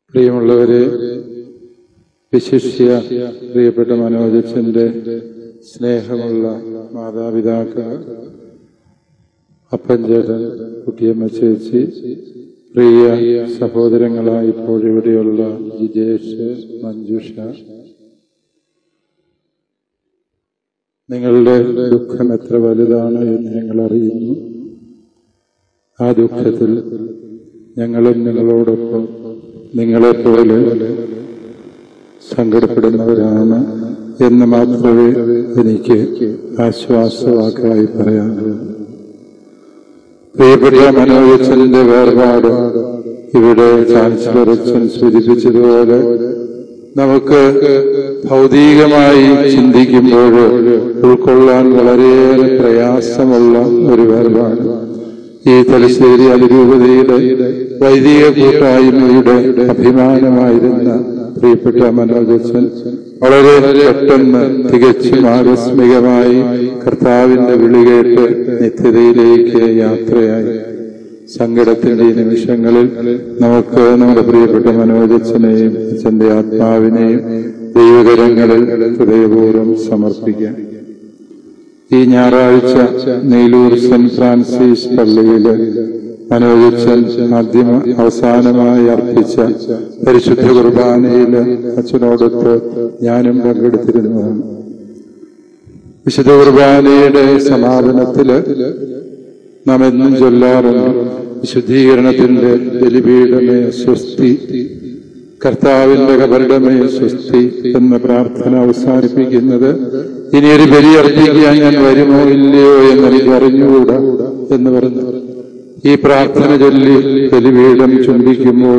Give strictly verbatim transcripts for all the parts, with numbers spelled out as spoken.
പ്രിയമുള്ളവരെ, വിശിഷ്യ പ്രിയപ്പെട്ട മനോജച്ചന്റെ സ്നേഹമുള്ള മാതാപിതാക്കൾ, അപ്പൻചേട്ടൻ, കുട്ടിയമ്മ ചേച്ചി, പ്രിയ സഹോദരങ്ങളായി ഇപ്പോൾ ഇവിടെയുള്ള ജിജേഷ്, മഞ്ജുഷ, നിങ്ങളുടെ ദുഃഖം എത്ര വലുതാണ് എന്ന് ഞങ്ങൾ അറിയുന്നു. ആ ദുഃഖത്തിൽ ഞങ്ങളും നിങ്ങളോടൊപ്പം നിങ്ങളെപ്പോലെ സങ്കടപ്പെടുന്നവരാണ് എന്ന് മാത്രമേ എനിക്ക് ആശ്വാസവാക്കായി പറയാനുള്ളൂ. പ്രിയപ്പെട്ട മനോജച്ചന്റെ വേർപാട് ഇവിടെ ചാൻസലർ അച്ഛൻ സൂചിപ്പിച്ചതുപോലെ നമുക്ക് ഭൗതികമായി ചിന്തിക്കുമ്പോൾ ഉൾക്കൊള്ളാൻ വളരെയേറെ പ്രയാസമുള്ള ഒരു വേർപാട്. ഈ തലശ്ശേരി അതിരൂപതയുടെ വൈദിക കൂട്ടായ്മയുടെ അഭിമാനമായിരുന്ന പ്രിയപ്പെട്ട മനോജച്ചൻ വളരെ പെട്ടെന്ന് തികച്ചും ആകസ്മികമായി കർത്താവിന്റെ വിളികേട്ട് നിത്യതയിലേക്ക് യാത്രയായി. സങ്കടത്തിന്റെ ഈ നിമിഷങ്ങളിൽ നമുക്ക് നമ്മുടെ പ്രിയപ്പെട്ട മനോജച്ചനെയും അച്ഛന്റെ ആത്മാവിനെയും ദൈവകരങ്ങളിൽ ഹൃദയപൂർവ്വം സമർപ്പിക്കാം. ഈ ഞായറാഴ്ച നെയ്ലൂർ സെന്റ് ഫ്രാൻസിസ് പള്ളിയില് മനോജച്ചൻ ആദ്യം അവസാനമായി അർപ്പിച്ച പരിശുദ്ധ കുർബാനയില് അച്ഛനോടൊത്ത് ഞാനും പങ്കെടുത്തിരുന്നതാണ്. വിശുദ്ധ കുർബാനയുടെ സമാപനത്തില് നാം എന്നും ചൊല്ലാറുണ്ട്, വിശുദ്ധീകരണത്തിന്റെ ബലിപീഠമേ സ്വസ്തി, കർത്താവിന്റെ കബറിടമേ സ്വസ്തി എന്ന പ്രാർത്ഥന അവസാനിപ്പിക്കുന്നത് ഇനിയൊരു ബലി അർപ്പിക്കാൻ ഞാൻ വരുമോ ഇല്ലയോ എന്നെനിക്ക് അറിഞ്ഞുകൂടാ എന്ന് പറഞ്ഞു. ഈ പ്രാർത്ഥന ചൊല്ലി ബലിപീഠം ചുംബിക്കുമ്പോൾ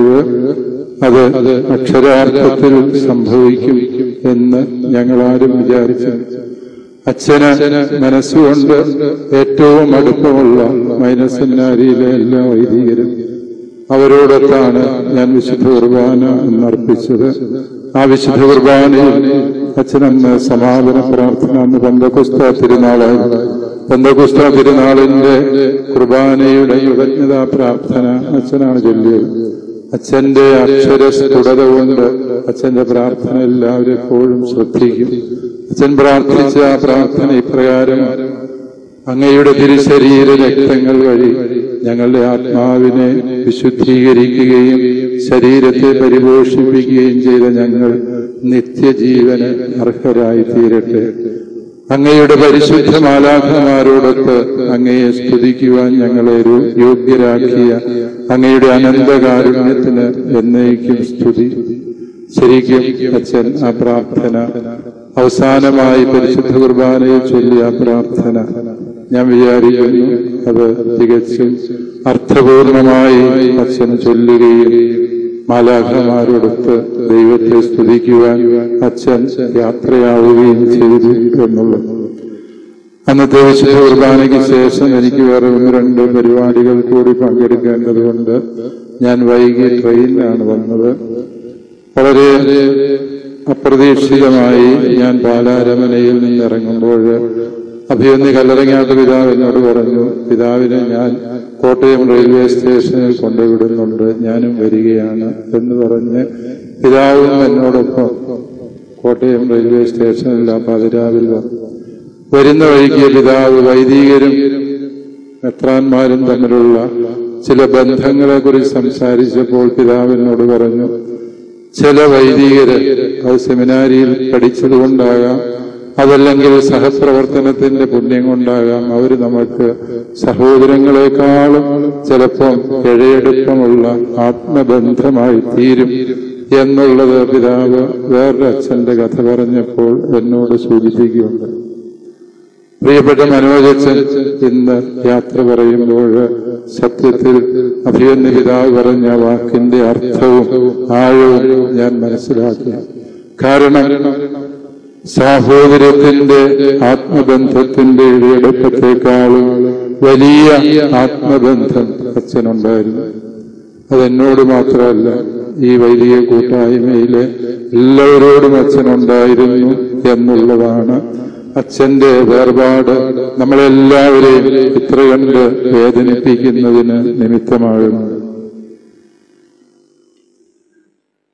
അത് അക്ഷരാർത്ഥത്തിൽ സംഭവിക്കും എന്ന് ഞങ്ങളാരും വിചാരിച്ചു. അച്ഛന് മനസ്സുകൊണ്ട് ഏറ്റവും അടുപ്പമുള്ള മൈനസ് സെമിനാരിയിലെ എല്ലാ വൈദികരും അവരോടൊത്താണ് ഞാൻ വിശുദ്ധ കുർബാന എന്നർപ്പിച്ചത്. ആ വിശുദ്ധ കുർബാനയിൽ അച്ഛനെന്ന് സമാപന പ്രാർത്ഥന അന്ന് പെന്തക്കോസ്താ തിരുനാളായിരുന്നു. പെന്തക്കോസ്താ തിരുനാളിന്റെ കുർബാനയുടെ കൃതജ്ഞതാ പ്രാർത്ഥന അച്ഛനാണ് ചൊല്ലിയത്. അച്ഛന്റെ അക്ഷരസ്ഫുടത കൊണ്ട് അച്ഛന്റെ പ്രാർത്ഥന എല്ലാവരും എപ്പോഴും ശ്രദ്ധിക്കും. അച്ഛൻ പ്രാർത്ഥിച്ച ആ പ്രാർത്ഥന ഇപ്രകാരം: അങ്ങയുടെ തിരുശരീര രക്തങ്ങൾ വഴി ഞങ്ങളുടെ ആത്മാവിനെ വിശുദ്ധീകരിക്കുകയും ശരീരത്തെ പരിപോഷിപ്പിക്കുകയും ചെയ്ത ഞങ്ങൾ നിത്യജീവന് അർഹരായി തീരട്ടെ. അങ്ങയുടെ പരിശുദ്ധ മാലാഖമാരോടൊത്ത് അങ്ങയെ സ്തുതിക്കുവാൻ ഞങ്ങളെ യോഗ്യരാക്കിയ അങ്ങയുടെ അനന്തകാരുണ്യത്തിന് എന്നേക്കും സ്തുതി. ശരിക്കും അച്ഛൻ ആ പ്രാർത്ഥന അവസാനമായി പരിശുദ്ധ കുർബാനയിൽ ചൊല്ലിയ ആ പ്രാർത്ഥന ഞാൻ വിചാരിക്കുന്നു അത് തികച്ചും അർത്ഥപൂർണമായി അച്ഛൻ ചൊല്ലുകയും മാലാഖമാരോടൊത്ത് ദൈവത്തെ സ്തുതിക്കുവാൻ അച്ഛൻ യാത്രയാവുകയും ചെയ്തു എന്നുള്ളത്. അന്നത്തെ വിശുദ്ധ കുർബാനയ്ക്ക് ശേഷം എനിക്ക് വേറെ ഒന്ന് രണ്ട് പരിപാടികൾ കൂടി പങ്കെടുക്കേണ്ടതുകൊണ്ട് ഞാൻ വൈകി ട്രെയിനിലാണ് വന്നത്. വളരെ അപ്രതീക്ഷിതമായി ഞാൻ പാലാരമനയിൽ നിന്നിറങ്ങുമ്പോൾ അഭിയന്തി കല്ലറങ്ങാട്ട് പിതാവ് എന്നോട് പറഞ്ഞു, പിതാവിനെ ഞാൻ കോട്ടയം റെയിൽവേ സ്റ്റേഷനിൽ കൊണ്ടുവിടുന്നുണ്ട്, ഞാനും വരികയാണ് എന്ന് പറഞ്ഞ് പിതാവും എന്നോടൊപ്പം കോട്ടയം റെയിൽവേ സ്റ്റേഷനിൽ ആ പതിരാവിൽ വരുന്ന വഴിക്ക് പിതാവ് വൈദികരും മെത്രാന്മാരും തമ്മിലുള്ള ചില ബന്ധങ്ങളെ കുറിച്ച് സംസാരിച്ചപ്പോൾ പിതാവിനോട് പറഞ്ഞു, ചില വൈദികര് അത് സെമിനാരിയിൽ പഠിച്ചതുകൊണ്ടാകാം, അതല്ലെങ്കിൽ സഹപ്രവർത്തനത്തിന്റെ പുണ്യം കൊണ്ടാകാം, അവര് നമുക്ക് സഹോദരങ്ങളെക്കാളും ചിലപ്പോൾ ഇഴയെടുപ്പമുള്ള ആത്മബന്ധമായി തീരും എന്നുള്ളത് പിതാവ് വേറൊരു അച്ഛന്റെ കഥ പറഞ്ഞപ്പോൾ എന്നോട് സൂചിപ്പിക്കുകയുണ്ട്. പ്രിയപ്പെട്ട മനോജച്ചൻ ഇന്ന് യാത്ര പറയുമ്പോൾ സത്യത്തിൽ അഭിയന്യ പിതാവ് പറഞ്ഞ വാക്കിന്റെ അർത്ഥവും ആഴവും ഞാൻ മനസ്സിലാക്കി. കാരണം സാഹോദര്യത്തിന്റെ ആത്മബന്ധത്തിന്റെ ഇഴയെടുപ്പത്തെക്കാളും വലിയ ആത്മബന്ധം അച്ഛനുണ്ടായിരുന്നു. അതെന്നോട് മാത്രമല്ല, ഈ വൈദിക കൂട്ടായ്മയിലെ എല്ലാവരോടും അച്ഛനുണ്ടായിരുന്നു എന്നുള്ളതാണ് അച്ഛന്റെ വേർപാട് നമ്മളെല്ലാവരെയും ഇത്ര കണ്ട് വേദനിപ്പിക്കുന്നതിന് നിമിത്തമാകുന്നു.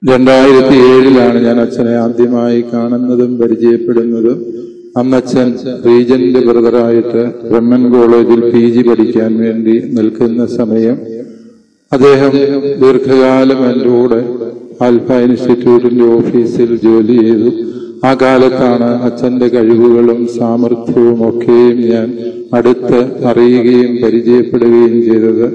രണ്ടായിരത്തി ഏഴിലാണ് ഞാൻ അച്ഛനെ ആദ്യമായി കാണുന്നതും പരിചയപ്പെടുന്നതും. അന്നച്ഛൻ റീജന്റ് ബ്രദറായിട്ട് ബ്രഹ്മൻ കോളേജിൽ പി ജി പഠിക്കാൻ വേണ്ടി നിൽക്കുന്ന സമയം അദ്ദേഹം ദീർഘകാലം എൻ്റെ കൂടെ ആൽഫ ഇൻസ്റ്റിറ്റ്യൂട്ടിന്റെ ഓഫീസിൽ ജോലി ചെയ്തു. ആ കാലത്താണ് അച്ഛന്റെ കഴിവുകളും സാമർഥ്യവും ഒക്കെയും ഞാൻ അടുത്ത് അറിയുകയും പരിചയപ്പെടുകയും ചെയ്തത്.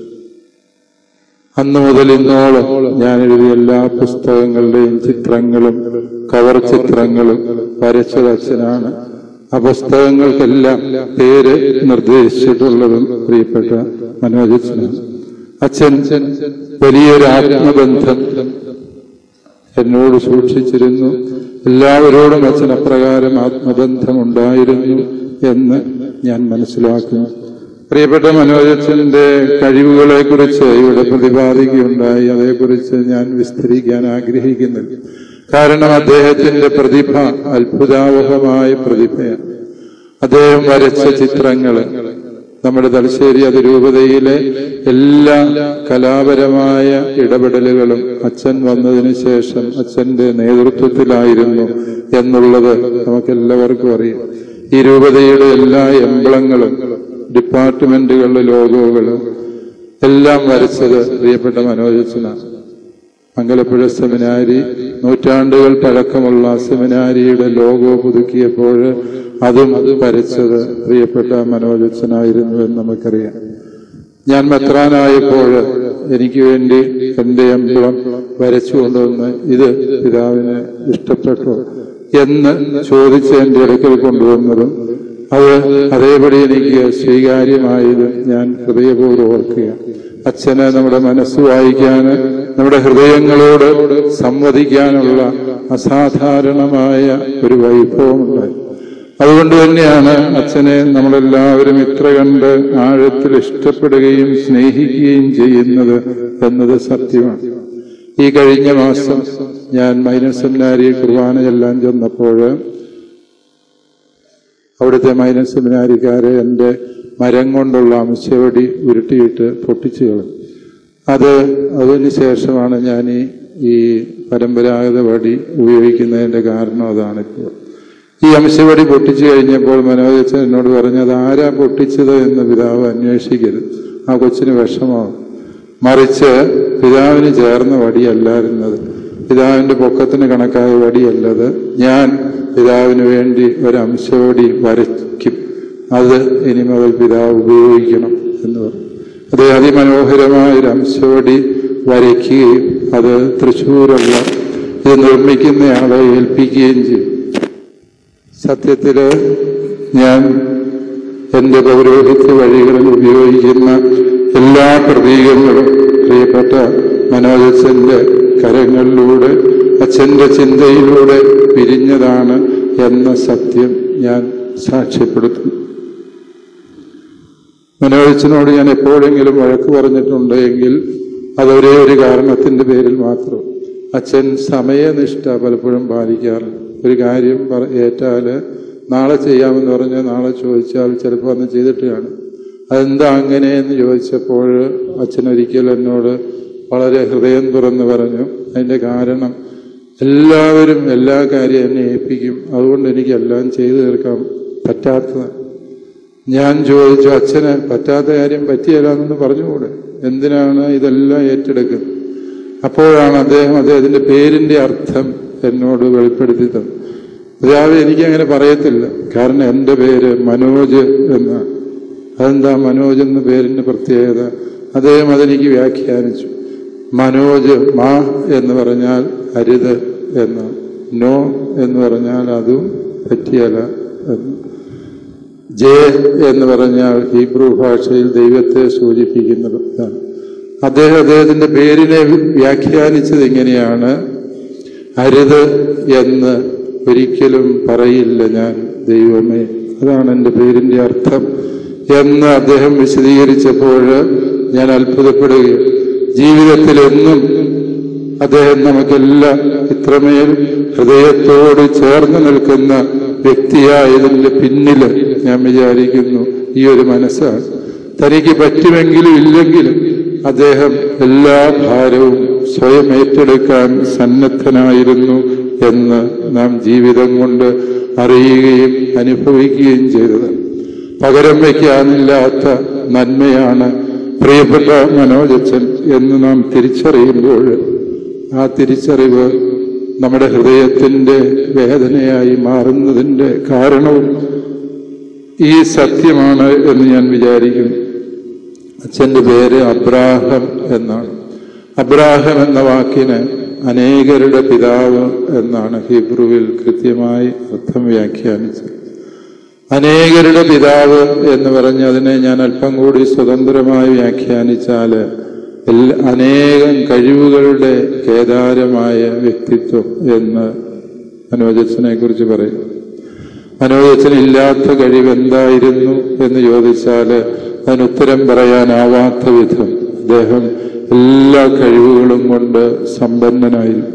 അന്നു മുതൽ ഇന്നോളം ഞാൻ എഴുതിയ എല്ലാ പുസ്തകങ്ങളുടെയും ചിത്രങ്ങളും കവർ ചിത്രങ്ങളും വരച്ചത് അച്ഛനാണ്. ആ പുസ്തകങ്ങൾക്കെല്ലാം പേര് നിർദ്ദേശിച്ചിട്ടുള്ളതും പ്രിയപ്പെട്ട മനോജച്ചനാണ്. അച്ഛൻ വലിയൊരു ആത്മബന്ധം എന്നോട് സൂക്ഷിച്ചിരുന്നു. എല്ലാവരോടും അച്ഛൻ അപ്രകാരം ആത്മബന്ധമുണ്ടായിരുന്നു എന്ന് ഞാൻ മനസ്സിലാക്കുന്നു. പ്രിയപ്പെട്ട മനോജച്ചന്റെ കഴിവുകളെ കുറിച്ച് ഇവിടെ പ്രതിപാദിക്കുകയുണ്ടായി. അതേക്കുറിച്ച് ഞാൻ വിസ്തരിക്കാൻ ആഗ്രഹിക്കുന്നില്ല. കാരണം അദ്ദേഹത്തിന്റെ പ്രതിഭ അത്ഭുതാവഹമായ പ്രതിഭയാണ്. അദ്ദേഹം വരച്ച ചിത്രങ്ങള് നമ്മുടെ തലശ്ശേരി അതിരൂപതയിലെ എല്ലാ കലാപരമായ ഇടപെടലുകളും അച്ഛൻ വന്നതിന് ശേഷം അച്ഛന്റെ നേതൃത്വത്തിലായിരുന്നു എന്നുള്ളത് നമുക്കെല്ലാവർക്കും അറിയാം. ഈ രൂപതയുടെ എല്ലാ എംബ്ലങ്ങളും ഡിപ്പാർട്ട്മെന്റുകളുടെ ലോഗോകളും എല്ലാം വരച്ചത് പ്രിയപ്പെട്ട മനോജച്ചനാണ്. മംഗലപ്പുഴ സെമിനാരി നൂറ്റാണ്ടുകൾ പഴക്കമുള്ള സെമിനാരിയുടെ ലോഗോ പുതുക്കിയപ്പോൾ അതും വരച്ചത് പ്രിയപ്പെട്ട മനോജച്ചനായിരുന്നു എന്ന് നമുക്കറിയാം. ഞാൻ മെത്രാനായപ്പോൾ എനിക്ക് വേണ്ടി എന്റെ എംബ്ലം വരച്ചു കൊണ്ടുവന്ന് ഇത് പിതാവിന് ഇഷ്ടപ്പെട്ടു എന്ന് ചോദിച്ച് എന്റെ അടുക്കൽ കൊണ്ടുവന്നതും അത് അതേപടി എനിക്ക് സ്വീകാര്യമായത് ഞാൻ ഹൃദയപൂർവ്വം ഓർക്കുകയാണ്. അച്ഛന് നമ്മുടെ മനസ്സ് വായിക്കാന് നമ്മുടെ ഹൃദയങ്ങളോട് സംവദിക്കാനുള്ള അസാധാരണമായ ഒരു വൈഭവമുണ്ടായി. അതുകൊണ്ട് തന്നെയാണ് അച്ഛനെ നമ്മളെല്ലാവരും ഇത്ര കണ്ട് ആഴത്തിൽ ഇഷ്ടപ്പെടുകയും സ്നേഹിക്കുകയും ചെയ്യുന്നത് എന്നത് സത്യമാണ്. ഈ കഴിഞ്ഞ മാസം ഞാൻ മൈനർ സെമിനാരി കുർബാന ചെല്ലാൻ ചെന്നപ്പോൾ അവിടുത്തെ മൈനർ സെമിനാരിക്കാരെ എൻ്റെ മരം കൊണ്ടുള്ള അംശവടി ഉരുട്ടിയിട്ട് പൊട്ടിച്ചു കളഞ്ഞു. അത് അതിന് ശേഷമാണ് ഞാൻ ഈ ഈ പരമ്പരാഗത വടി ഉപയോഗിക്കുന്നതിൻ്റെ കാരണം അതാണിപ്പോൾ. ഈ അംശവടി പൊട്ടിച്ചു കഴിഞ്ഞപ്പോൾ മനോജച്ചൻ എന്നോട് പറഞ്ഞു, അത് ആരാ പൊട്ടിച്ചത് എന്ന് പിതാവ് അന്വേഷിക്കരുത്, ആ കൊച്ചിന് വിഷമമാണ്. മറിച്ച് പിതാവിന് ചേർന്ന വടിയല്ലായിരുന്നത്, പിതാവിന്റെ പൊക്കത്തിന് കണക്കായ വടിയല്ലത്. ഞാൻ പിതാവിന് വേണ്ടി ഒരംശവടി വരയ്ക്കും, അത് ഇനി മുതൽ പിതാവ് ഉപയോഗിക്കണം എന്ന് പറഞ്ഞു. അത് അതിമനോഹരമായ ഒരു അംശവടി വരയ്ക്കുകയും അത് തൃശ്ശൂരുള്ള ഇത് നിർമ്മിക്കുന്നയാളെ ഏൽപ്പിക്കുകയും ചെയ്തു. സത്യത്തില് ഞാൻ എൻ്റെ പൗരോഹിത്യ വഴികളിൽ ഉപയോഗിക്കുന്ന എല്ലാ പ്രതീകങ്ങളും പ്രിയപ്പെട്ട മനോജച്ചന്റെ കരങ്ങളിലൂടെ അച്ഛന്റെ ചിന്തയിലൂടെ പിരിഞ്ഞതാണ് എന്ന സത്യം ഞാൻ സാക്ഷ്യപ്പെടുത്തുന്നു. മനോജച്ചനോട് ഞാൻ എപ്പോഴെങ്കിലും വഴക്ക് പറഞ്ഞിട്ടുണ്ട് എങ്കിൽ അതൊരേ ഒരു കാരണത്തിന്റെ പേരിൽ മാത്രം. അച്ഛൻ സമയനിഷ്ഠ പലപ്പോഴും പാലിക്കാറുണ്ട്. ഒരു കാര്യം ഏറ്റാല് നാളെ ചെയ്യാമെന്ന് പറഞ്ഞ് നാളെ ചോദിച്ചാൽ ചിലപ്പോൾ അന്ന് ചെയ്തിട്ട് കാണും. അതെന്താ അങ്ങനെയെന്ന് ചോദിച്ചപ്പോൾ അച്ഛനൊരിക്കൽ എന്നോട് വളരെ ഹൃദയം തുറന്ന് പറഞ്ഞു, അതിൻ്റെ കാരണം എല്ലാവരും എല്ലാ കാര്യം എന്നെ ഏൽപ്പിക്കും, അതുകൊണ്ട് എനിക്ക് എല്ലാം ചെയ്തു തീർക്കാൻ പറ്റാത്തതാണ്. ഞാൻ ചോദിച്ചു, അച്ഛന് പറ്റാത്ത കാര്യം പറ്റിയല്ലാന്ന് പറഞ്ഞുകൂടെ, എന്തിനാണ് ഇതെല്ലാം ഏറ്റെടുക്കുന്നത്? അപ്പോഴാണ് അദ്ദേഹം അദ്ദേഹത്തിന്റെ പേരിന്റെ അർത്ഥം എന്നോട് വെളിപ്പെടുത്തി തന്നു. പിതാവ് എനിക്കങ്ങനെ പറയത്തില്ല, കാരണം എൻ്റെ പേര് മനോജ് എന്നാണ്. അതെന്താ മനോജ് എന്ന പേരിന്റെ പ്രത്യേകത? അദ്ദേഹം അതെനിക്ക് വ്യാഖ്യാനിച്ചു. മനോജ് മാ എന്ന് പറഞ്ഞാൽ അരുത് എന്ന്, നോ എന്ന് പറഞ്ഞാൽ അതും പറ്റിയല്ല എന്ന്, ജെ എന്ന് പറഞ്ഞാൽ ഹീബ്രു ഭാഷയിൽ ദൈവത്തെ സൂചിപ്പിക്കുന്നതാണ്. അദ്ദേഹം അദ്ദേഹത്തിന്റെ പേരിനെ വ്യാഖ്യാനിച്ചത് ഇങ്ങനെയാണ്, അരുത് എന്ന് ഒരിക്കലും പറയില്ല ഞാൻ ദൈവമേ, അതാണ് എൻ്റെ പേരിന്റെ അർത്ഥം എന്ന് അദ്ദേഹം വിശദീകരിച്ചപ്പോൾ ഞാൻ അത്ഭുതപ്പെടുകയും, ജീവിതത്തിൽ എന്നും അദ്ദേഹം നമുക്കെല്ലാം ഇത്രമേൽ ഹൃദയത്തോട് ചേർന്ന് നിൽക്കുന്ന വ്യക്തിയായതിന്റെ പിന്നില് ഞാൻ വിചാരിക്കുന്നു ഈ ഒരു മനസ്സാണ്. തനിക്ക് പറ്റുമെങ്കിലും ഇല്ലെങ്കിലും അദ്ദേഹം എല്ലാ ഭാരവും സ്വയം ഏറ്റെടുക്കാൻ സന്നദ്ധനായിരുന്നു എന്ന് നാം ജീവിതം കൊണ്ട് അറിയുകയും അനുഭവിക്കുകയും ചെയ്തത്. പകരം വയ്ക്കാനില്ലാത്ത നന്മയാണ് പ്രിയപ്പെട്ട മനോജച്ചൻ എന്ന് നാം തിരിച്ചറിയുമ്പോൾ ആ തിരിച്ചറിവ് നമ്മുടെ ഹൃദയത്തിൻ്റെ വേദനയായി മാറുന്നതിൻ്റെ കാരണവും ഈ സത്യമാണ് എന്ന് ഞാൻ വിചാരിക്കും. അച്ഛൻ്റെ പേര് അബ്രാഹം എന്നാണ്. അബ്രാഹം എന്ന വാക്കിന് അനേകരുടെ പിതാവ് എന്നാണ് ഹീബ്രുവിൽ കൃത്യമായി അർത്ഥം വ്യാഖ്യാനിച്ചത്. അനേകരുടെ പിതാവ് എന്ന് പറഞ്ഞതിനെ ഞാൻ അല്പം കൂടി സ്വതന്ത്രമായി വ്യാഖ്യാനിച്ചാൽ അനേകം കഴിവുകളുടെ കേദാരമായ വ്യക്തിത്വം എന്ന് മനോജച്ചനെ കുറിച്ച് പറയും. മനോജച്ചനില്ലാത്ത കഴിവ് എന്തായിരുന്നു എന്ന് ചോദിച്ചാൽ അതിനുത്തരം പറയാനാവാത്ത വിധം അദ്ദേഹം എല്ലാ കഴിവുകളും കൊണ്ട് സമ്പന്നനായിരുന്നു.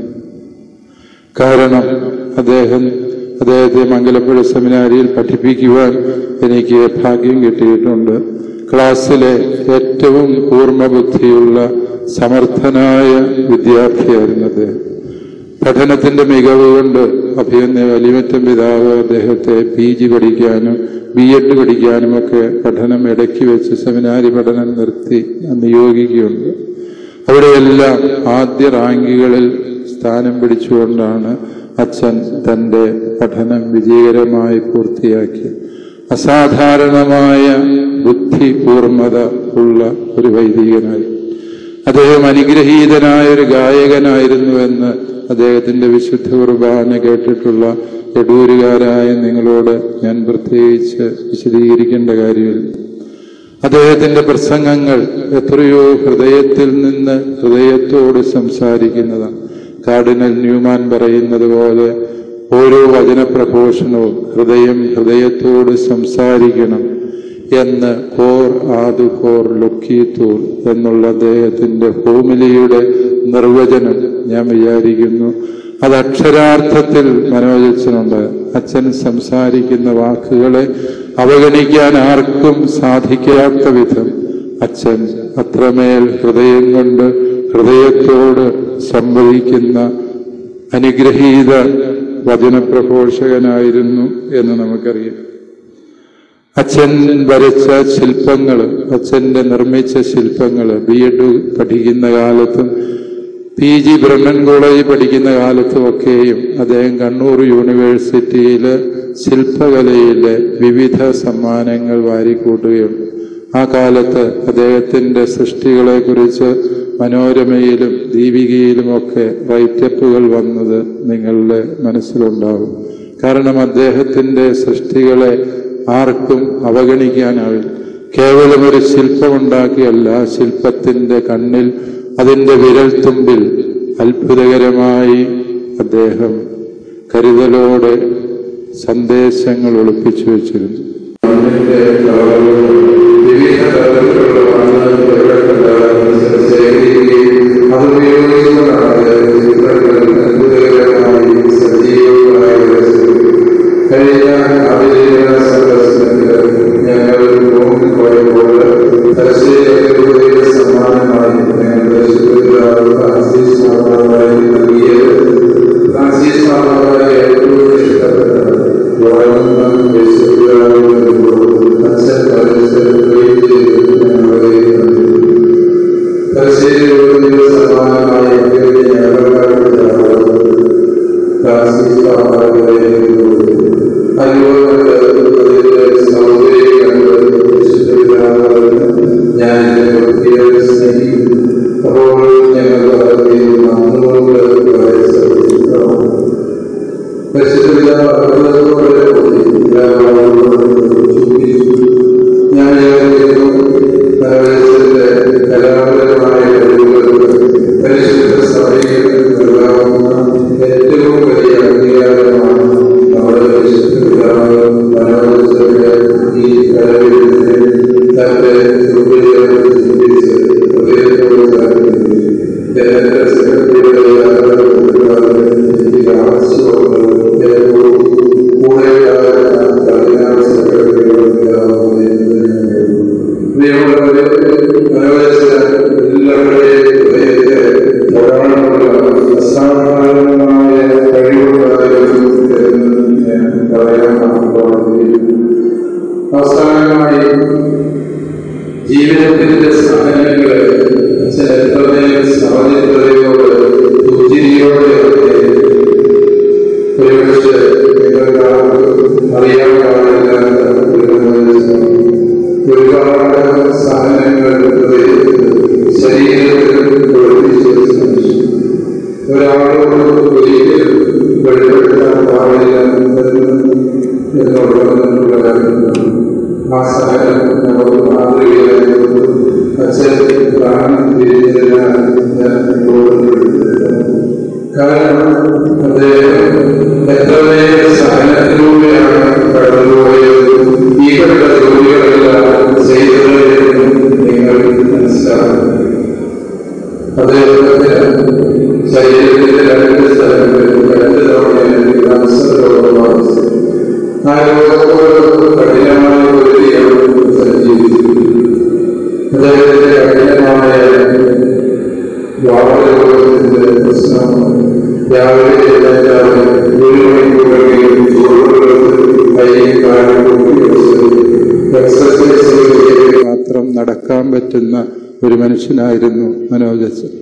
കാരണം അദ്ദേഹം അദ്ദേഹത്തെ മംഗലപ്പുഴ സെമിനാരിയിൽ പഠിപ്പിക്കുവാൻ എനിക്ക് ഭാഗ്യം കിട്ടിയിട്ടുണ്ട്. ക്ലാസ്സിലെ ഏറ്റവും കൂർമ്മബുദ്ധിയുള്ള സമർത്ഥനായ വിദ്യാർത്ഥിയായിരുന്നു അദ്ദേഹം. പഠനത്തിന്റെ മികവ് കൊണ്ട് അഭിമന്യ വലിമറ്റം പിതാവ് അദ്ദേഹത്തെ പി ജി പഠിക്കാനും ബി എഡ് പഠിക്കാനും ഒക്കെ പഠനം ഇടയ്ക്ക് വെച്ച് സെമിനാരി പഠനം നിർത്തി നിയോഗിക്കുകയുണ്ട്. അവിടെയെല്ലാം ആദ്യ റാങ്കുകളിൽ സ്ഥാനം പിടിച്ചുകൊണ്ടാണ് അച്ഛൻ തൻ്റെ പഠനം വിജയകരമായി പൂർത്തിയാക്കി. അസാധാരണമായ ബുദ്ധിപൂർമ്മത ഉള്ള ഒരു വൈദികനായി. അദ്ദേഹം അനുഗ്രഹീതനായ ഒരു ഗായകനായിരുന്നുവെന്ന് അദ്ദേഹത്തിൻ്റെ വിശുദ്ധ കുർബാന കേട്ടിട്ടുള്ള എടൂരുകാരായ നിങ്ങളോട് ഞാൻ പ്രത്യേകിച്ച് വിശദീകരിക്കേണ്ട കാര്യമില്ല. അദ്ദേഹത്തിൻ്റെ പ്രസംഗങ്ങൾ എത്രയോ ഹൃദയത്തിൽ നിന്ന് ഹൃദയത്തോട് സംസാരിക്കുന്നതാണ്. കാർഡിനൽ ന്യൂമാൻ പറയുന്നത് പോലെ ഓരോ വചനപ്രഘോഷണവും ഹൃദയം ഹൃദയത്തോട് സംസാരിക്കണം എന്ന് കോർ ആദു കോർ ലൊക്കീത്തൂർ എന്നുള്ള അദ്ദേഹത്തിൻ്റെ ഹോമിലിയുടെ നിർവചനം ഞാൻ വിചാരിക്കുന്നു അത് അക്ഷരാർത്ഥത്തിൽ മനോജച്ചനുണ്ട്. അച്ഛൻ സംസാരിക്കുന്ന വാക്കുകളെ അവഗണിക്കാൻ ആർക്കും സാധിക്കാത്ത വിധം അച്ഛൻ അത്രമേൽ ഹൃദയം കൊണ്ട് ഹൃദയത്തോട് സംവദിക്കുന്ന അനുഗ്രഹീത വചനപ്രഘോഷകനായിരുന്നു എന്ന് നമുക്കറിയാം. അച്ഛൻ വരച്ച ശില്പങ്ങൾ, അച്ഛൻ്റെ നിർമ്മിച്ച ശില്പങ്ങൾ ബി എഡ് പഠിക്കുന്ന കാലത്തും പി ജി ബ്രണ്ണൻ കോളേജ് പഠിക്കുന്ന കാലത്തുമൊക്കെയും അദ്ദേഹം കണ്ണൂർ യൂണിവേഴ്സിറ്റിയിൽ ശില്പകലയിലെ വിവിധ സമ്മാനങ്ങൾ വാരിക്കൂട്ടുകയുണ്ട്. ആ കാലത്ത് അദ്ദേഹത്തിൻ്റെ സൃഷ്ടികളെക്കുറിച്ച് മനോരമയിലും ദീപികയിലുമൊക്കെ റൈറ്റപ്പുകൾ വന്നത് നിങ്ങളുടെ മനസ്സിലുണ്ടാവും. കാരണം അദ്ദേഹത്തിൻ്റെ സൃഷ്ടികളെ ആർക്കും അവഗണിക്കാനാവില്ല. കേവലം ഒരു ശില്പമുണ്ടാക്കിയല്ല, ശില്പത്തിൻ്റെ കണ്ണിൽ, അതിൻ്റെ വിരൽത്തുമ്പിൽ അത്ഭുതകരമായി അദ്ദേഹം കരുതലോടെ സന്ദേശങ്ങൾ ഒളിപ്പിച്ചു വെച്ചിരുന്നു. എല്ലാവരുടെയും സമചിത്തതയോട് പുഞ്ചിരിയോടെ ഒരുപക്ഷെ നിങ്ങൾക്ക് അറിയാൻ പാടില്ല. ഒരുപാട് സഹനങ്ങൾ ശരീരത്തിൽ ഒരാളോട് ഒരിക്കലും വെളിപ്പെടുത്താൻ പാടില്ല എന്നുള്ള കാര്യമാണ്. ആ സഹനം നമുക്ക് മാതൃകയായിരുന്നു. അച്ഛൻ പ്രാണം തിരിച്ചെല്ലാം ഞാൻ കാരണം അദ്ദേഹം എത്രമേൽ സഹനത്തിലൂടെയാണ് കടന്നുപോയത്. ഈ കണ്ട ജോലികളെല്ലാം ചെയ്തതെന്ന് നിങ്ങൾ മനസ്സിലാക്കും. അദ്ദേഹത്തിന്റെ ശരീരത്തിന്റെ രണ്ട് സ്ഥലങ്ങളിൽ രണ്ട് തവണയാണ് ക്യാൻസർ രോഗം ബാധിച്ചത്. ആ രോഗത്തോട് കഠിനമായ പൊരുതിയാണ് സഞ്ചരിച്ചത്. അദ്ദേഹത്തിന്റെ കഠിനമായ വാതരോഗത്തിന്റെ പ്രശ്നമാണ്. രാവിലെ എഴുന്നേറ്റാൽ ഒരു മണിക്കൂറെങ്കിലും കൈയും കാലും എക്സസൈസുകൾ മാത്രം നടക്കാൻ പറ്റുന്ന ഒരു മനുഷ്യനായിരുന്നു മനോജ് അച്ഛൻ.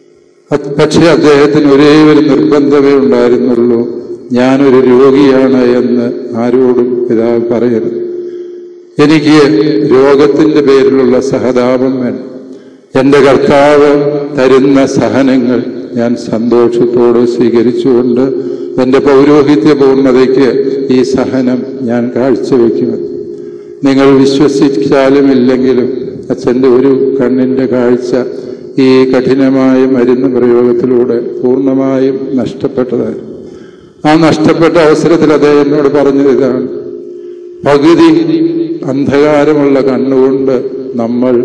പക്ഷെ അദ്ദേഹത്തിന് ഒരേ ഒരു നിർബന്ധമേ ഉണ്ടായിരുന്നുള്ളൂ, ഞാനൊരു രോഗിയാണ് എന്ന് ആരോടും പിതാവ് പറയരുത്. എനിക്ക് രോഗത്തിൻ്റെ പേരിലുള്ള സഹതാപം വേണം. എൻ്റെ കർത്താവ് തരുന്ന സഹനങ്ങൾ ഞാൻ സന്തോഷത്തോടെ സ്വീകരിച്ചുകൊണ്ട് എൻ്റെ പൗരോഹിത്യ പൂർണ്ണതയ്ക്ക് ഈ സഹനം ഞാൻ കാഴ്ചവെക്കുമെന്ന്. നിങ്ങൾ വിശ്വസിച്ചാലും ഇല്ലെങ്കിലും അച്ഛൻ്റെ ഒരു കണ്ണിൻ്റെ കാഴ്ച ഈ കഠിനമായ മരുന്ന് പ്രയോഗത്തിലൂടെ പൂർണ്ണമായും നഷ്ടപ്പെട്ടതായിരുന്നു. ആ നഷ്ടപ്പെട്ട അവസരത്തിൽ അദ്ദേഹം എന്നോട് പറഞ്ഞത് ഇതാണ്: പകുതി അന്ധകാരമുള്ള കണ്ണുകൊണ്ട് നമ്മൾ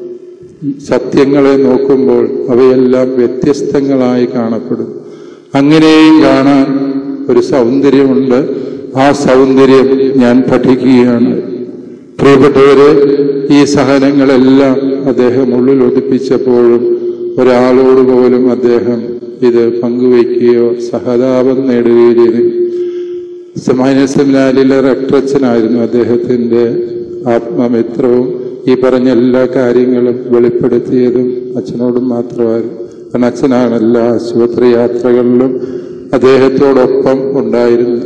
സത്യങ്ങളെ നോക്കുമ്പോൾ അവയെല്ലാം വ്യത്യസ്തങ്ങളായി കാണപ്പെടും. അങ്ങനെയും കാണാൻ ഒരു സൗന്ദര്യമുണ്ട്. ആ സൗന്ദര്യം ഞാൻ പഠിക്കുകയാണ്. പ്രിയപ്പെട്ടവരെ, ഈ സഹനങ്ങളെല്ലാം അദ്ദേഹം ഉള്ളിൽ ഒതുപ്പിച്ചപ്പോഴും ഒരാളോട് പോലും അദ്ദേഹം ഇത് പങ്കുവയ്ക്കുകയോ സഹതാപം നേടുകയോ ചെയ്തു. മൈനർ സെമിനാരിയിലെ റെക്ടറച്ചനായിരുന്നു അദ്ദേഹത്തിൻ്റെ ആത്മമിത്രവും. ഈ പറഞ്ഞ എല്ലാ കാര്യങ്ങളും വെളിപ്പെടുത്തിയതും അച്ഛനോടും മാത്രമായിരുന്നു. കാരണം അച്ഛനാണ് എല്ലാ ആശുപത്രി യാത്രകളിലും അദ്ദേഹത്തോടൊപ്പം ഉണ്ടായിരുന്നു.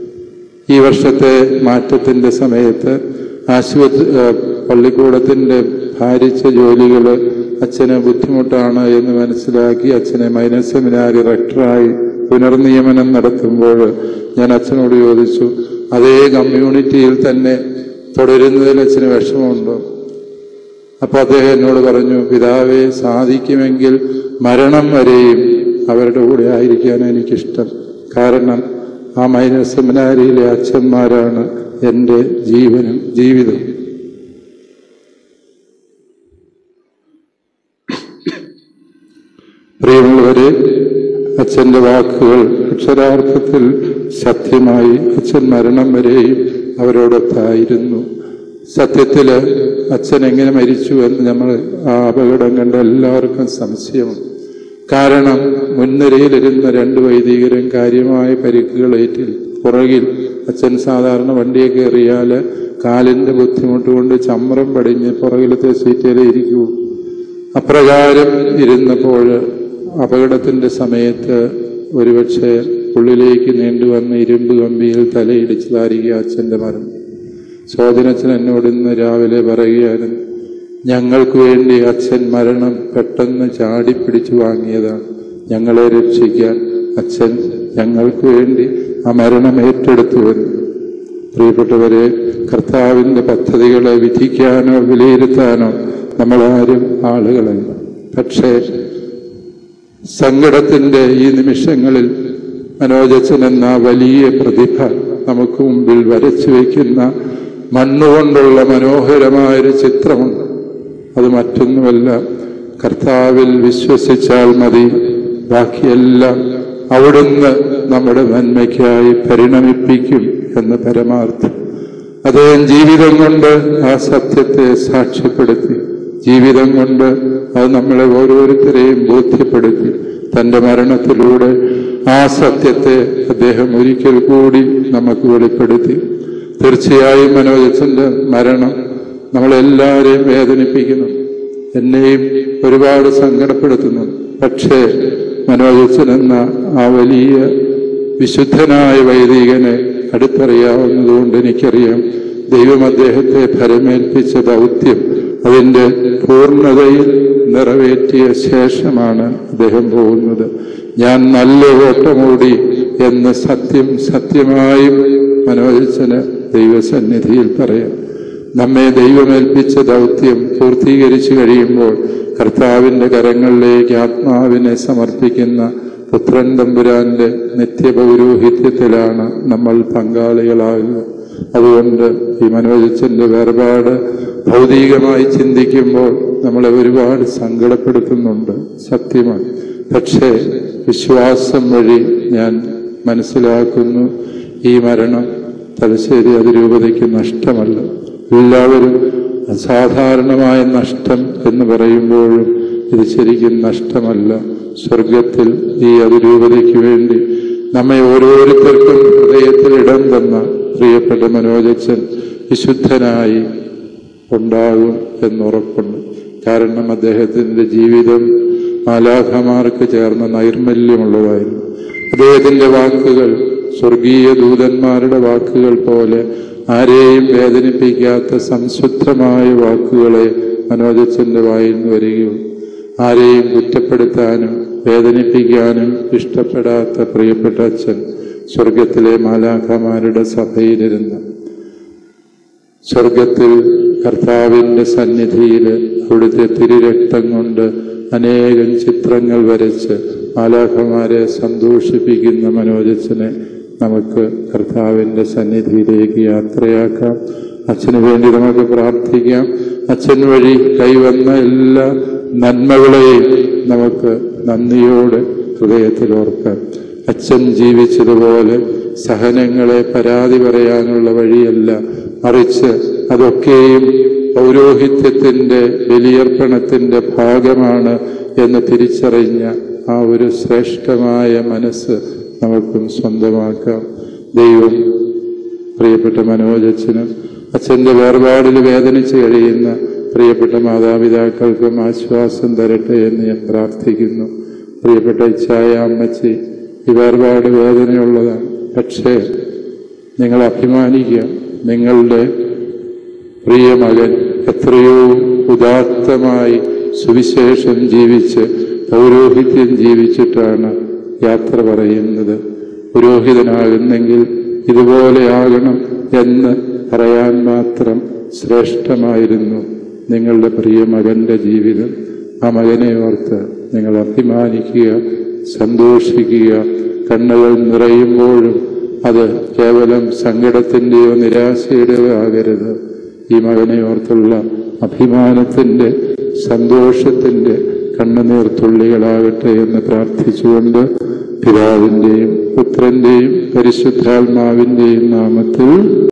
ഈ വർഷത്തെ മാറ്റത്തിൻ്റെ സമയത്ത് ആശുപത്രി പള്ളിക്കൂടത്തിൻ്റെ ഭാരിച്ച ജോലികൾ അച്ഛന് ബുദ്ധിമുട്ടാണ് എന്ന് മനസ്സിലാക്കി അച്ഛനെ മൈനർ സെമിനാരി റെക്ടറായി പുനർനിയമനം നടത്തുമ്പോൾ ഞാൻ അച്ഛനോട് ചോദിച്ചു, അതേ കമ്മ്യൂണിറ്റിയിൽ തന്നെ തുടരുന്നതിൽ അച്ഛന് വിഷമമുണ്ടോ? അപ്പോൾ അദ്ദേഹം എന്നോട് പറഞ്ഞു, പിതാവേ, സാധിക്കുമെങ്കിൽ മരണം വരെയും അവരുടെ കൂടെ ആയിരിക്കാൻ എനിക്കിഷ്ടം. കാരണം ആ മൈനർ സെമിനാരിയിലെ അച്ഛന്മാരാണ് എൻ്റെ ജീവനും ജീവിതം. പ്രിയമുള്ളവരെ, അച്ഛൻ്റെ വാക്കുകൾ അക്ഷരാർത്ഥത്തിൽ സത്യമായി. അച്ഛൻ മരണം വരെയും അവരോടൊത്തായിരുന്നു. സത്യത്തിൽ അച്ഛൻ എങ്ങനെ മരിച്ചു എന്ന് നമ്മൾ ആ അപകടം കണ്ട എല്ലാവർക്കും സംശയമുണ്ട്. കാരണം മുൻനിരയിലിരുന്ന രണ്ട് വൈദികരും കാര്യമായ പരിക്കുകളേറ്റിൽ പുറകിൽ അച്ഛൻ സാധാരണ വണ്ടിയെ കയറിയാൽ കാലിൻ്റെ ബുദ്ധിമുട്ട് കൊണ്ട് ചമ്രം പടിഞ്ഞ് പുറകിലത്തെ സീറ്റിലേ ഇരിക്കൂ. അപ്രകാരം ഇരുന്നപ്പോൾ അപകടത്തിൻ്റെ സമയത്ത് ഒരുപക്ഷെ ഉള്ളിലേക്ക് നീണ്ടുവന്ന ഇരുമ്പ് കമ്പിയിൽ തലയിടിച്ചതായിരിക്കും അച്ഛൻ്റെ മരണം. സോദനച്ഛൻ എന്നോട് ഇന്ന് രാവിലെ പറയുകയായിരുന്നു, ഞങ്ങൾക്ക് വേണ്ടി അച്ഛൻ മരണം പെട്ടെന്ന് ചാടിപ്പിടിച്ചു വാങ്ങിയതാണ്. ഞങ്ങളെ രക്ഷിക്കാൻ അച്ഛൻ ഞങ്ങൾക്ക് വേണ്ടി ആ മരണം ഏറ്റെടുത്തുവെന്ന്. പ്രിയപ്പെട്ടവരെ, കർത്താവിൻ്റെ പദ്ധതികളെ വിധിക്കാനോ വിലയിരുത്താനോ നമ്മളാരും ആളുകളല്ല. പക്ഷേ സങ്കടത്തിൻ്റെ ഈ നിമിഷങ്ങളിൽ മനോജച്ചൻ എന്ന വലിയ പ്രതിഭ നമുക്ക് മുമ്പിൽ വരച്ചു വയ്ക്കുന്ന മണ്ണുകൊണ്ടുള്ള മനോഹരമായൊരു ചിത്രമുണ്ട്. അത് മറ്റൊന്നുമല്ല, കർത്താവിൽ വിശ്വസിച്ചാൽ മതി, ബാക്കിയെല്ലാം അവിടുന്ന് നമ്മുടെ നന്മയ്ക്കായി പരിണമിപ്പിക്കും എന്ന പരമാർത്ഥം. അദ്ദേഹം ജീവിതം കൊണ്ട് ആ സത്യത്തെ സാക്ഷ്യപ്പെടുത്തി, ജീവിതം കൊണ്ട് അത് നമ്മളെ ഓരോരുത്തരെയും ബോധ്യപ്പെടുത്തി. തൻ്റെ മരണത്തിലൂടെ ആ സത്യത്തെ അദ്ദേഹം ഒരിക്കൽ കൂടി നമുക്ക് വെളിപ്പെടുത്തി. തീർച്ചയായും മനോജച്ചൻ്റെ മരണം നമ്മളെല്ലാവരെയും വേദനിപ്പിക്കുന്നു, എന്നെയും ഒരുപാട് സങ്കടപ്പെടുത്തുന്നു. പക്ഷേ മനോജച്ചൻ എന്ന ആ വലിയ വിശുദ്ധനായ വൈദികനെ അടുത്തറിയാവുന്നതുകൊണ്ട് എനിക്കറിയാം ദൈവം അദ്ദേഹത്തെ ഫലമേൽപ്പിച്ച ദൗത്യം അതിൻ്റെ പൂർണ്ണതയിൽ നിറവേറ്റിയ ശേഷമാണ് അദ്ദേഹം പോകുന്നത്. ഞാൻ നല്ല ഓട്ടമോടി എന്ന് സത്യം സത്യമായും മനോജച്ചന് ദൈവസന്നിധിയിൽ പറയാം. നമ്മെ ദൈവമേൽപ്പിച്ച ദൗത്യം പൂർത്തീകരിച്ചു കഴിയുമ്പോൾ കർത്താവിൻ്റെ കരങ്ങളിലേക്ക് ആത്മാവിനെ സമർപ്പിക്കുന്ന പുത്രൻ തമ്പുരാന്റെ നിത്യപൗരോഹിത്യത്തിലാണ് നമ്മൾ പങ്കാളികളാകുക. അതുകൊണ്ട് ഈ മനോജച്ചൻ്റെ വേർപാട് ഭൗതികമായി ചിന്തിക്കുമ്പോൾ നമ്മളെ ഒരുപാട് സങ്കടപ്പെടുത്തുന്നുണ്ട്, സത്യമാണ്. പക്ഷേ വിശ്വാസം വഴി ഞാൻ മനസ്സിലാക്കുന്നു, ഈ മരണം തലശ്ശേരി അതിരൂപതയ്ക്ക് നഷ്ടമല്ല. എല്ലാവരും അസാധാരണമായ നഷ്ടം എന്ന് പറയുമ്പോഴും ഇത് ശരിക്കും നഷ്ടമല്ല. സ്വർഗത്തിൽ ഈ അതിരൂപതയ്ക്ക് വേണ്ടി നമ്മെ ഓരോരുത്തർക്കും ഹൃദയത്തിൽ ഇടം തന്ന പ്രിയപ്പെട്ട മനോജച്ചൻ വിശുദ്ധനായി ഉണ്ടാകും എന്നുറപ്പുണ്ട്. കാരണം അദ്ദേഹത്തിൻ്റെ ജീവിതം മാലാഖമാർക്ക് ചേർന്ന നൈർമല്യമുള്ളതായിരുന്നു. അദ്ദേഹത്തിൻ്റെ വാക്കുകൾ സ്വർഗീയ ദൂതന്മാരുടെ വാക്കുകൾ പോലെ ആരെയും വേദനിപ്പിക്കാത്ത സംശുദ്ധമായ വാക്കുകളെ മനോജച്ചൻ്റെ വായിൽ നിന്ന് വരികയുള്ളൂ. ആരെയും കുറ്റപ്പെടുത്താനും വേദനിപ്പിക്കാനും ഇഷ്ടപ്പെടാത്ത പ്രിയപ്പെട്ട അച്ഛൻ സ്വർഗത്തിലെ മാലാഖമാരുടെ സഭയിലിരുന്ന് സ്വർഗത്തിൽ കർത്താവിൻ്റെ സന്നിധിയിൽ അവിടുത്തെ തിരുരക്തം കൊണ്ട് അനേകം ചിത്രങ്ങൾ വരച്ച് മാലാഖമാരെ സന്തോഷിപ്പിക്കുന്ന മനോജച്ചനെ നമുക്ക് കർത്താവിൻ്റെ സന്നിധിയിലേക്ക് യാത്രയാക്കാം. അച്ഛന് വേണ്ടി നമുക്ക് പ്രാർത്ഥിക്കാം. അച്ഛൻ വഴി കൈവന്ന എല്ലാ നന്മകളെയും നമുക്ക് നന്ദിയോടെ ഹൃദയത്തിൽ ഓർക്കാം. അച്ഛൻ ജീവിച്ചതുപോലെ സഹനങ്ങളെ പരാതി പറയാനുള്ള വഴിയല്ല, മറിച്ച് അതൊക്കെയും പൗരോഹിത്യത്തിൻ്റെ ബലിയർപ്പണത്തിൻ്റെ ഭാഗമാണ് എന്ന് തിരിച്ചറിഞ്ഞ ആ ഒരു ശ്രേഷ്ഠമായ മനസ്സ് നമുക്കും സ്വന്തമാക്കാം. ദൈവം പ്രിയപ്പെട്ട മനോജച്ചനും അച്ഛൻ്റെ വേർപാടിൽ വേദനിച്ച് കഴിയുന്ന പ്രിയപ്പെട്ട മാതാപിതാക്കൾക്കും ആശ്വാസം തരട്ടെ എന്ന് ഞാൻ പ്രാർത്ഥിക്കുന്നു. പ്രിയപ്പെട്ട ഇച്ഛായ അമ്മച്ചി, ഈ വേർപാട് വേദനയുള്ളതാണ്. പക്ഷേ നിങ്ങൾ അഭിമാനിക്കുക, നിങ്ങളുടെ പ്രിയ മകൻ എത്രയോ ഉദാത്തമായി സുവിശേഷം ജീവിച്ച് പൗരോഹിത്യം ജീവിച്ചിട്ടാണ് യാത്ര പറയുന്നത്. പുരോഹിതനാകുന്നെങ്കിൽ ഇതുപോലെയാകണം എന്ന് പറയാൻ മാത്രം ശ്രേഷ്ഠമായിരുന്നു നിങ്ങളുടെ പ്രിയ മകൻ്റെ ജീവിതം. ആ മകനെ ഓർത്ത് നിങ്ങൾ അഭിമാനിക്കുക, സന്തോഷിക്കുക. കണ്ണുകൾ നിറയുമ്പോഴും അത് കേവലം സങ്കടത്തിൻ്റെയോ നിരാശയുടെയോ ആകരുത്. ഈ മകനെ ഓർത്തുള്ള അഭിമാനത്തിൻ്റെ സന്തോഷത്തിൻ്റെ കണ്ണുനീർത്തുള്ളികളാകട്ടെ എന്ന് പ്രാർത്ഥിച്ചുകൊണ്ട് പിതാവിൻ്റെയും പുത്രൻ്റെയും പരിശുദ്ധാത്മാവിൻ്റെയും നാമത്തിൽ